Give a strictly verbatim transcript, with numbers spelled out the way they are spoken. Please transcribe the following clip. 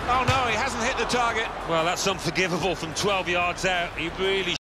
Oh no, he hasn't hit the target. Well, that's unforgivable from twelve yards out. He really